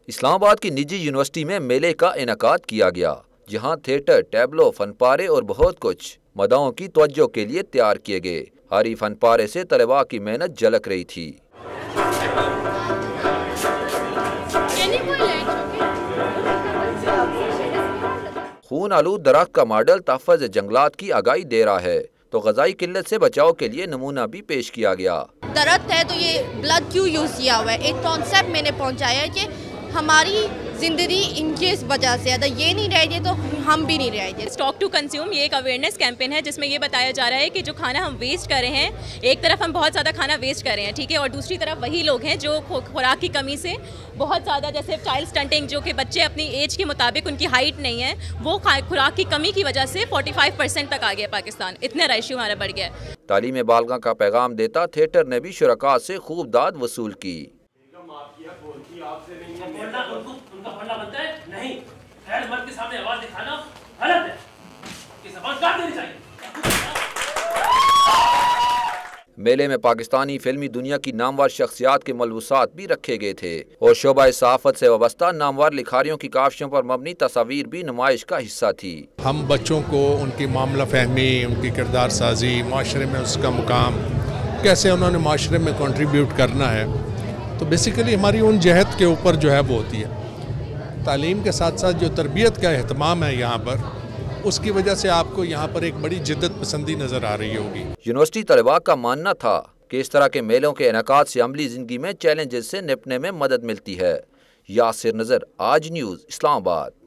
اسلام آباد کی نجی یونیورسٹی میں میلے کا انعقاد کیا گیا، جہاں تھیٹر، ٹیبلو، فن پارے اور بہت کچھ مداحوں کی توجہ کے لیے تیار کیے گئے۔ ہر ہی فن پارے سے طلباء کی محنت جھلک رہی تھی۔ خون آلود درخت کا ماڈل تحفظ جنگلات کی آگاہی دے رہا ہے، تو غذائی قلت سے بچاؤ کے لیے نمونہ بھی پیش کیا گیا۔ درخت ہے تو یہ بلڈ کیوں یوز کیا ہوا ہے، ایک کانسیپٹ میں نے پہنچایا ہے کہ ہماری زندگی ان کی وجہ سے اگر یہ نہیں رہ گئے تو ہم بھی نہیں رہ گئے۔ اسٹاک ٹو کنزیوم یہ ایک اویئرنیس کیمپین ہے جس میں یہ بتایا جا رہا ہے کہ جو کھانا ہم ویسٹ کر رہے ہیں، ایک طرف ہم بہت زیادہ کھانا ویسٹ کر رہے ہیں، ٹھیک ہے، اور دوسری طرف وہی لوگ ہیں جو خوراک کی کمی سے بہت زیادہ، جیسے چائلڈ سٹنٹنگ، جو کہ بچے اپنی ایج کے مطابق ان کی ہائٹ نہیں ہے، وہ خوراک کی کمی کی وجہ سے 45% تک آ گیا پاکستان، اتنا ریشیو ہمارا بڑھ گیا ہے۔ تعلیم بالغاں کا پیغام دیتا تھیٹر نے بھی شرکاء سے خوب داد وصول کی۔ میلے میں پاکستانی فلمی دنیا کی نامور شخصیات کے ملبوسات بھی رکھے گئے تھے، اور شعبہ صحافت سے وابستہ نامور لکھاریوں کی کاوشوں پر مبنی تصاویر بھی نمائش کا حصہ تھی۔ ہم بچوں کو ان کی معاملہ فہمی، ان کی کردار سازی، معاشرے میں اس کا مقام، کیسے انہوں نے معاشرے میں کنٹریبیوٹ کرنا ہے، تو بیسیکلی ہماری ان جہت کے اوپر جو ہے وہ ہوتی ہے۔ تعلیم کے ساتھ ساتھ جو تربیت کا اہتمام ہے یہاں پر، اس کی وجہ سے آپ کو یہاں پر ایک بڑی جدت پسندی نظر آ رہی ہوگی۔ یونیورسٹی طلباء کا ماننا تھا کہ اس طرح کے میلوں کے انعقاد سے عملی زندگی میں چیلنجز سے نپٹنے میں مدد ملتی ہے۔ یاسر نذر، آج نیوز، اسلام آباد۔